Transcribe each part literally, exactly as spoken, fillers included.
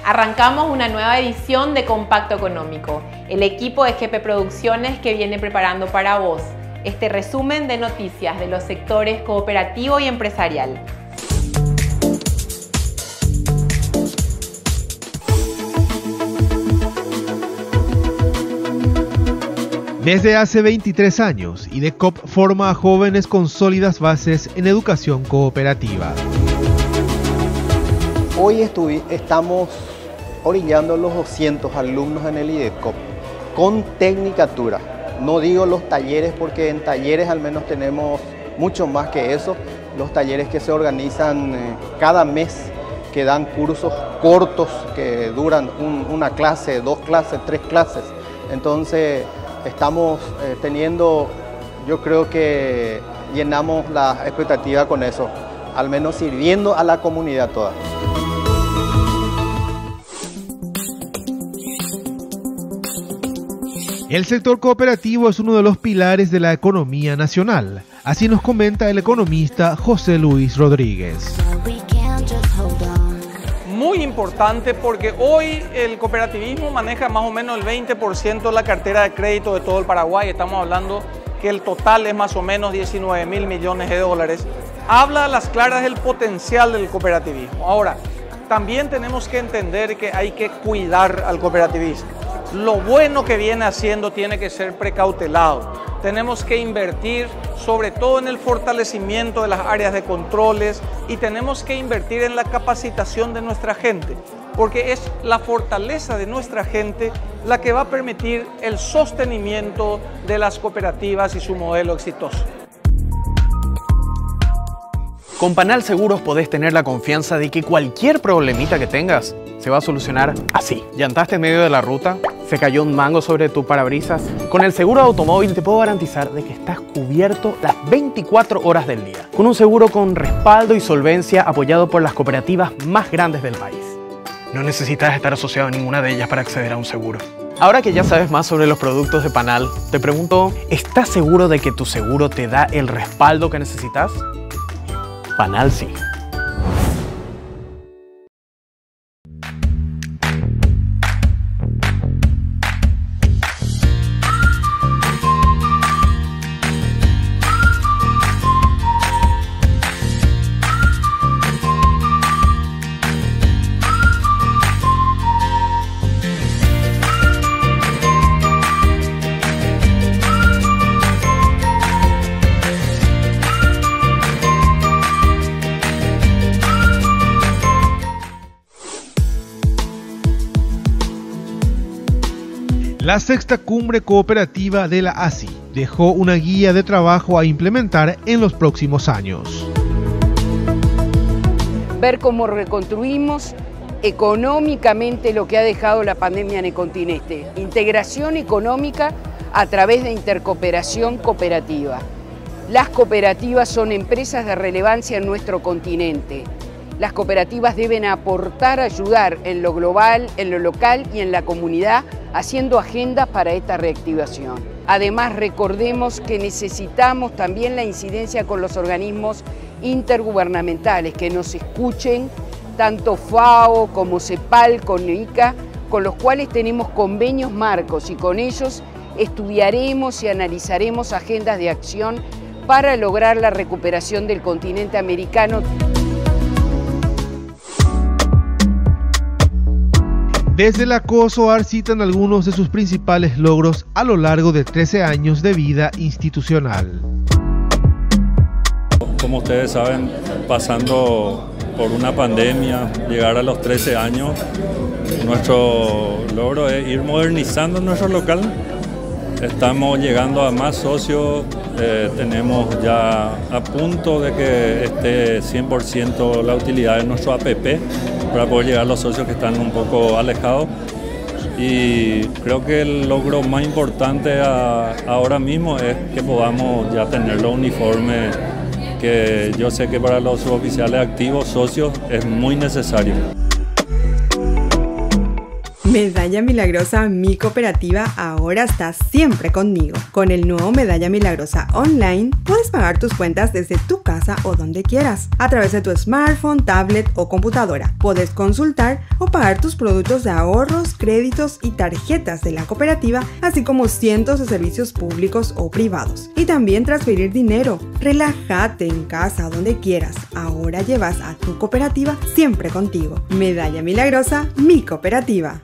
Arrancamos una nueva edición de Compacto Económico, el equipo de G P Producciones que viene preparando para vos este resumen de noticias de los sectores cooperativo y empresarial. Desde hace veintitrés años, IDECOP forma a jóvenes con sólidas bases en educación cooperativa. Hoy estamos orillando los doscientos alumnos en el IDECOP con tecnicatura. No digo los talleres porque en talleres al menos tenemos mucho más que eso. Los talleres que se organizan cada mes, que dan cursos cortos que duran un, una clase, dos clases, tres clases. Entonces estamos eh, teniendo, yo creo que llenamos la expectativa con eso, al menos sirviendo a la comunidad toda. El sector cooperativo es uno de los pilares de la economía nacional, así nos comenta el economista José Luis Rodríguez. Muy importante porque hoy el cooperativismo maneja más o menos el veinte por ciento de la cartera de crédito de todo el Paraguay. Estamos hablando que el total es más o menos diecinueve mil millones de dólares. Habla a las claras del potencial del cooperativismo. Ahora, también tenemos que entender que hay que cuidar al cooperativismo. Lo bueno que viene haciendo tiene que ser precautelado. Tenemos que invertir sobre todo en el fortalecimiento de las áreas de controles y tenemos que invertir en la capacitación de nuestra gente, porque es la fortaleza de nuestra gente la que va a permitir el sostenimiento de las cooperativas y su modelo exitoso. Con Panal Seguros podés tener la confianza de que cualquier problemita que tengas se va a solucionar así. ¿Llantaste en medio de la ruta? ¿Se cayó un mango sobre tu parabrisas? Con el seguro de automóvil te puedo garantizar de que estás cubierto las veinticuatro horas del día. Con un seguro con respaldo y solvencia apoyado por las cooperativas más grandes del país. No necesitas estar asociado a ninguna de ellas para acceder a un seguro. Ahora que ya sabes más sobre los productos de Panal, te pregunto, ¿estás seguro de que tu seguro te da el respaldo que necesitas? Panal sí. La sexta cumbre cooperativa de la A S I dejó una guía de trabajo a implementar en los próximos años. Ver cómo reconstruimos económicamente lo que ha dejado la pandemia en el continente. Integración económica a través de intercooperación cooperativa. Las cooperativas son empresas de relevancia en nuestro continente. Las cooperativas deben aportar, ayudar en lo global, en lo local y en la comunidad, haciendo agendas para esta reactivación. Además, recordemos que necesitamos también la incidencia con los organismos intergubernamentales, que nos escuchen, tanto FAO como CEPAL, con ICA, con los cuales tenemos convenios marcos y con ellos estudiaremos y analizaremos agendas de acción para lograr la recuperación del continente americano. Desde la COSOAR citan algunos de sus principales logros a lo largo de trece años de vida institucional. Como ustedes saben, pasando por una pandemia, llegar a los trece años, nuestro logro es ir modernizando nuestro local. Estamos llegando a más socios, eh, tenemos ya a punto de que esté cien por ciento la utilidad de nuestro A P P para poder llegar a los socios que están un poco alejados. Y creo que el logro más importante a, ahora mismo es que podamos ya tener los uniformes, que yo sé que para los suboficiales activos, socios, es muy necesario. Medalla Milagrosa, mi cooperativa, ahora está siempre conmigo. Con el nuevo Medalla Milagrosa Online, puedes pagar tus cuentas desde tu casa o donde quieras, a través de tu smartphone, tablet o computadora. Puedes consultar o pagar tus productos de ahorros, créditos y tarjetas de la cooperativa, así como cientos de servicios públicos o privados. Y también transferir dinero. Relájate en casa o donde quieras. Ahora llevas a tu cooperativa siempre contigo. Medalla Milagrosa, mi cooperativa.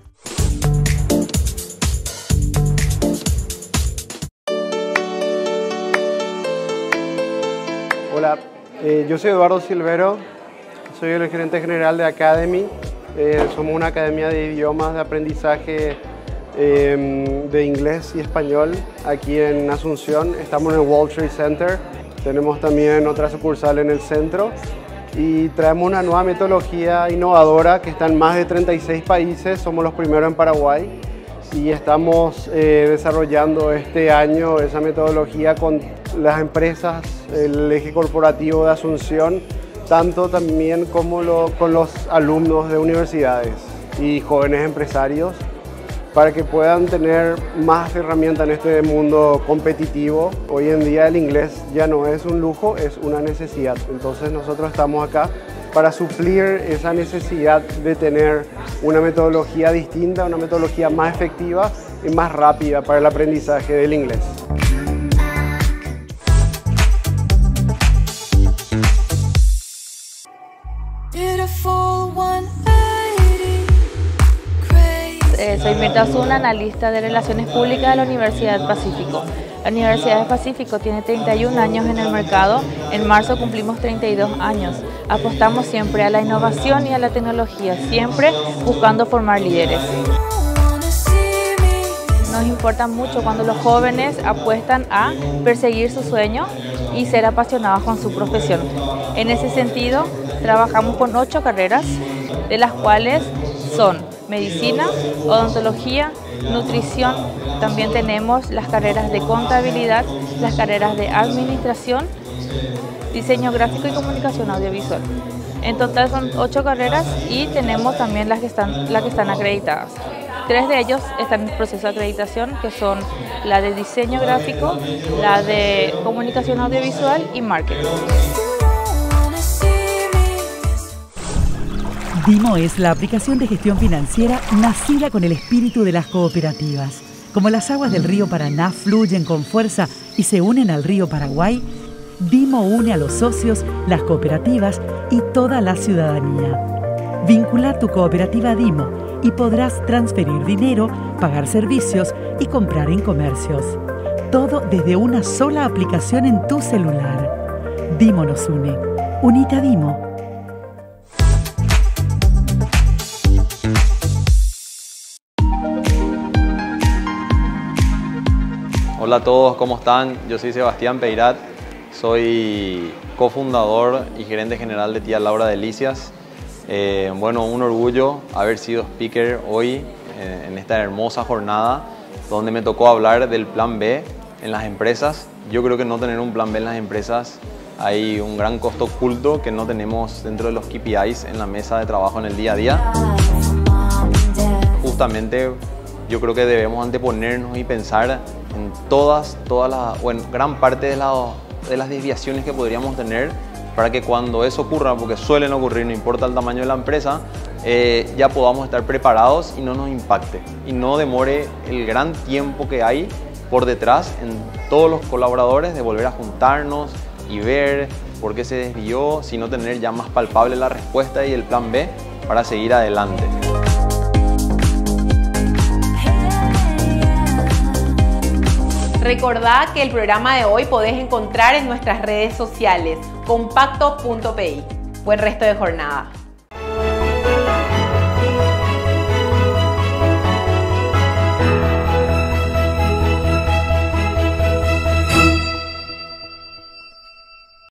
Hola, eh, yo soy Eduardo Silvero, soy el gerente general de Academy. Eh, somos una academia de idiomas de aprendizaje eh, de inglés y español aquí en Asunción. Estamos en el World Trade Center, tenemos también otra sucursal en el centro y traemos una nueva metodología innovadora que está en más de treinta y seis países, somos los primeros en Paraguay y estamos eh, desarrollando este año esa metodología con las empresas, el eje corporativo de Asunción, tanto también como lo, con los alumnos de universidades y jóvenes empresarios, para que puedan tener más herramientas en este mundo competitivo. Hoy en día el inglés ya no es un lujo, es una necesidad. Entonces nosotros estamos acá para suplir esa necesidad de tener una metodología distinta, una metodología más efectiva y más rápida para el aprendizaje del inglés. Eh, soy Mirta Osuna, analista de Relaciones Públicas de la Universidad del Pacífico. La Universidad del Pacífico tiene treinta y un años en el mercado, en marzo cumplimos treinta y dos años. Apostamos siempre a la innovación y a la tecnología, siempre buscando formar líderes. Nos importa mucho cuando los jóvenes apuestan a perseguir su sueño y ser apasionados con su profesión. En ese sentido, trabajamos con ocho carreras, de las cuales son medicina, odontología, nutrición. También tenemos las carreras de contabilidad, las carreras de administración, diseño gráfico y comunicación audiovisual. En total son ocho carreras y tenemos también las que están, las que están acreditadas. Tres de ellos están en proceso de acreditación, que son la de diseño gráfico, la de comunicación audiovisual y marketing. Dimo es la aplicación de gestión financiera nacida con el espíritu de las cooperativas. Como las aguas del río Paraná fluyen con fuerza y se unen al río Paraguay, Dimo une a los socios, las cooperativas y toda la ciudadanía. Vincula tu cooperativa a Dimo y podrás transferir dinero, pagar servicios y comprar en comercios. Todo desde una sola aplicación en tu celular. Dimo nos une. Unite a Dimo. Hola a todos, ¿cómo están? Yo soy Sebastián Peirat, soy cofundador y gerente general de Tía Laura Delicias. Eh, bueno, un orgullo haber sido speaker hoy eh, en esta hermosa jornada donde me tocó hablar del plan B en las empresas. Yo creo que no tener un plan B en las empresas, hay un gran costo oculto que no tenemos dentro de los K P Is en la mesa de trabajo en el día a día. Justamente yo creo que debemos anteponernos y pensar en todas, todas las, o en gran parte de, la, de las desviaciones que podríamos tener para que cuando eso ocurra, porque suelen ocurrir, no importa el tamaño de la empresa, eh, ya podamos estar preparados y no nos impacte y no demore el gran tiempo que hay por detrás en todos los colaboradores de volver a juntarnos y ver por qué se desvió, sino tener ya más palpable la respuesta y el plan B para seguir adelante. Recordá que el programa de hoy podés encontrar en nuestras redes sociales compacto punto p i. Buen resto de jornada.